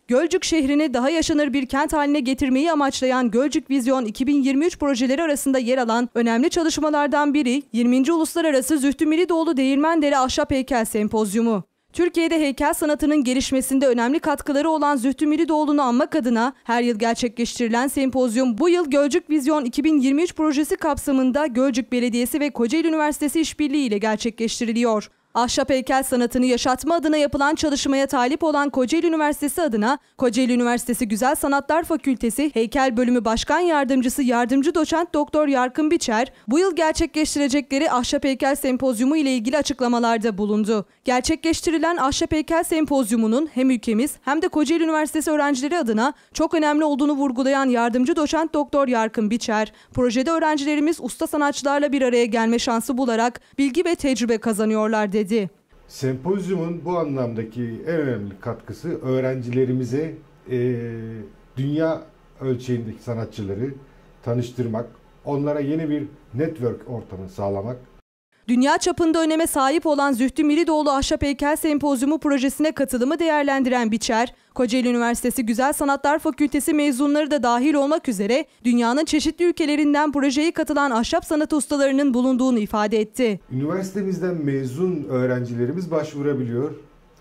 Gölcük şehrini daha yaşanır bir kent haline getirmeyi amaçlayan Gölcük Vizyon 2023 projeleri arasında yer alan önemli çalışmalardan biri 20. Uluslararası Zühtü Miridoğlu Değirmendere Ahşap Heykel Sempozyumu. Türkiye'de heykel sanatının gelişmesinde önemli katkıları olan Zühtü Miridoğlu'nu anmak adına her yıl gerçekleştirilen sempozyum bu yıl Gölcük Vizyon 2023 projesi kapsamında Gölcük Belediyesi ve Kocaeli Üniversitesi işbirliği ile gerçekleştiriliyor. Ahşap heykel sanatını yaşatma adına yapılan çalışmaya talip olan Kocaeli Üniversitesi adına Kocaeli Üniversitesi Güzel Sanatlar Fakültesi Heykel Bölümü Başkan Yardımcısı Yardımcı Doçent Doktor Yarkın Biçer, bu yıl gerçekleştirecekleri Ahşap Heykel Sempozyumu ile ilgili açıklamalarda bulundu. Gerçekleştirilen Ahşap Heykel Sempozyumu'nun hem ülkemiz hem de Kocaeli Üniversitesi öğrencileri adına çok önemli olduğunu vurgulayan Yardımcı Doçent Doktor Yarkın Biçer, projede öğrencilerimiz usta sanatçılarla bir araya gelme şansı bularak bilgi ve tecrübe kazanıyorlar dedi. Sempozyumun bu anlamdaki en önemli katkısı öğrencilerimize dünya ölçeğindeki sanatçıları tanıştırmak, onlara yeni bir network ortamı sağlamak. Dünya çapında öneme sahip olan Zühtü Miridoğlu Ahşap Heykel Sempozyumu projesine katılımı değerlendiren Biçer, Kocaeli Üniversitesi Güzel Sanatlar Fakültesi mezunları da dahil olmak üzere dünyanın çeşitli ülkelerinden projeye katılan ahşap sanatı ustalarının bulunduğunu ifade etti. Üniversitemizden mezun öğrencilerimiz başvurabiliyor.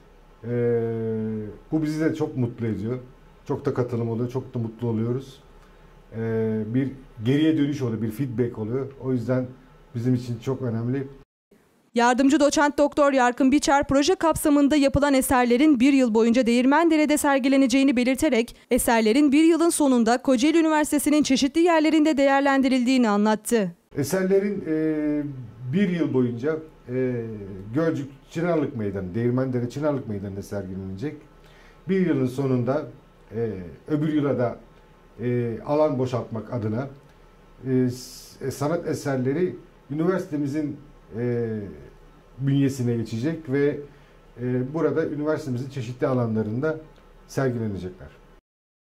Bu bizi de çok mutlu ediyor. Çok da katılım oluyor, çok da mutlu oluyoruz. Bir geriye dönüş oluyor, bir feedback oluyor. O yüzden bizim için çok önemli. Yardımcı Doçent Doktor Yarkın Biçer, proje kapsamında yapılan eserlerin bir yıl boyunca Değirmendere'de sergileneceğini belirterek eserlerin bir yılın sonunda Kocaeli Üniversitesi'nin çeşitli yerlerinde değerlendirildiğini anlattı. Eserlerin bir yıl boyunca Gölcük Çınarlık Meydanı, Değirmendere Çınarlık Meydanı'nda sergilenecek. Bir yılın sonunda öbür yıla da alan boşaltmak adına sanat eserleri üniversitemizin bünyesine geçecek ve burada üniversitemizin çeşitli alanlarında sergilenecekler.